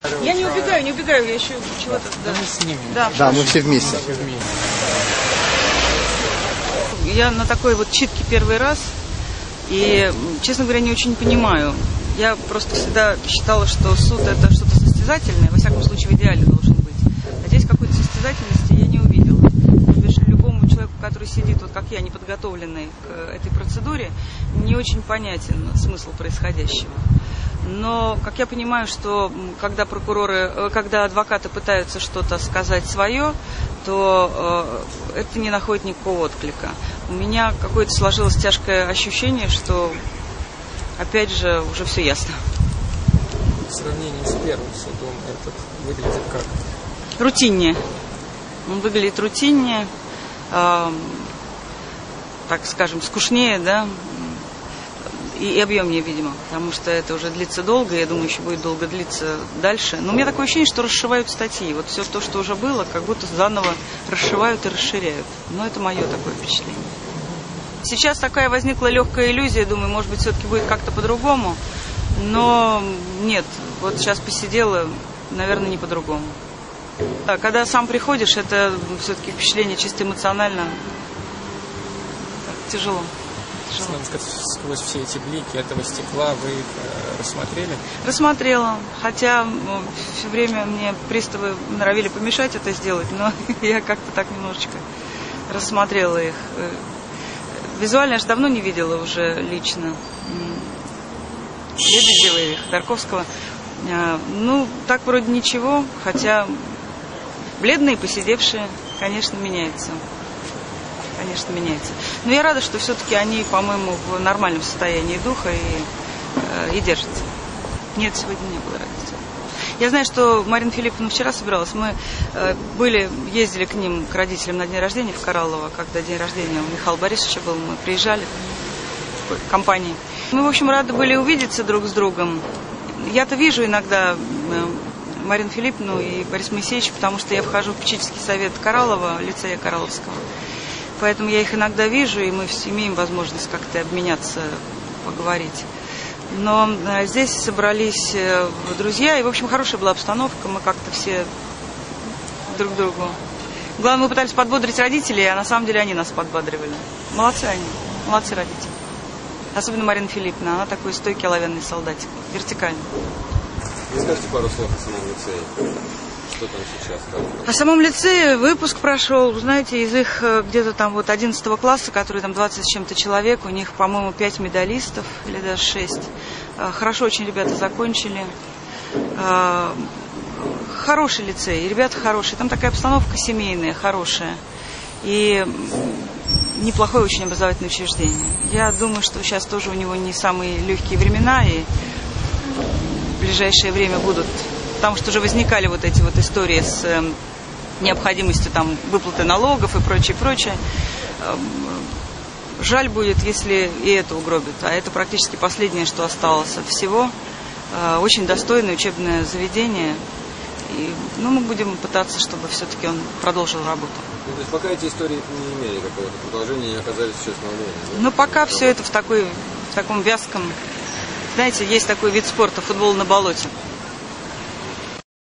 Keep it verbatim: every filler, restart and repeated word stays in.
Я не убегаю, не убегаю, я еще чего-то. Да, мы с ними. Да, да, мы все вместе. Я на такой вот читке первый раз, и, честно говоря, не очень понимаю. Я просто всегда считала, что суд это что-то состязательное, во всяком случае в идеале должен быть. А здесь какой-то состязательности я не увидела. То бишь, любому человеку, который сидит, вот как я, неподготовленный к этой процедуре, не очень понятен смысл происходящего. Но, как я понимаю, что когда прокуроры, когда адвокаты пытаются что-то сказать свое, то э, это не находит никакого отклика. У меня какое-то сложилось тяжкое ощущение, что, опять же, уже все ясно. В сравнении с первым судом этот выглядит как? Рутиннее. Он выглядит рутиннее, э, так скажем, скучнее, да, и объемнее, видимо, потому что это уже длится долго, я думаю, еще будет долго длиться дальше. Но у меня такое ощущение, что расшивают статьи. Вот все то, что уже было, как будто заново расшивают и расширяют. Но это мое такое впечатление. Сейчас такая возникла легкая иллюзия, думаю, может быть, все-таки будет как-то по-другому. Но нет, вот сейчас посидела, наверное, не по-другому. А когда сам приходишь, это все-таки впечатление чисто эмоционально так, тяжело. Надо сказать, сквозь все эти блики этого стекла вы их э, рассмотрели? Рассмотрела, хотя ну, все время мне приставы норовили помешать это сделать, но я как-то так немножечко рассмотрела их. Визуально я же давно не видела уже лично. Лебедева их, Тарковского. Ну, так вроде ничего, хотя бледные, посидевшие, конечно, меняются. Конечно, меняется. Но я рада, что все-таки они, по-моему, в нормальном состоянии духа и, э, и держатся. Нет, сегодня не было радости. Я знаю, что Марина Филипповна вчера собиралась. Мы э, были, ездили к ним, к родителям на день рождения в Кораллово, когда день рождения у Михаила Борисовича был. Мы приезжали в компании. Мы, в общем, рады были увидеться друг с другом. Я-то вижу иногда э, Марину Филипповну и Бориса Моисеевича, потому что я вхожу в попечительский совет Кораллова, лицея Коралловского. Поэтому я их иногда вижу, и мы имеем возможность как-то обменяться, поговорить. Но здесь собрались друзья, и, в общем, хорошая была обстановка, мы как-то все друг другу. Главное, мы пытались подбодрить родителей, а на самом деле они нас подбадривали. Молодцы они, молодцы родители. Особенно Марина Филипповна, она такой стойкий оловянный солдатик, вертикальный. Скажите пару слов о самом лицее. Что там сейчас? Как? О самом лицее выпуск прошел, знаете, из их где-то там вот одиннадцатого класса, который там двадцать с чем-то человек, у них, по-моему, пять медалистов или даже шесть. Хорошо очень ребята закончили. Хороший лицей, ребята хорошие. Там такая обстановка семейная, хорошая. И неплохое очень образовательное учреждение. Я думаю, что сейчас тоже у него не самые легкие времена, и в ближайшее время будут... Потому что уже возникали вот эти вот истории с э, необходимостью там выплаты налогов и прочее, прочее. Э, жаль будет, если и это угробят. А это практически последнее, что осталось от всего. Э, очень достойное учебное заведение. И, ну, мы будем пытаться, чтобы все-таки он продолжил работу. Ну, то есть пока эти истории не имели какого-то продолжения, не оказались сейчас на уровне? Да? Ну, пока все это в, такой, в таком вязком... Знаете, есть такой вид спорта, футбол на болоте.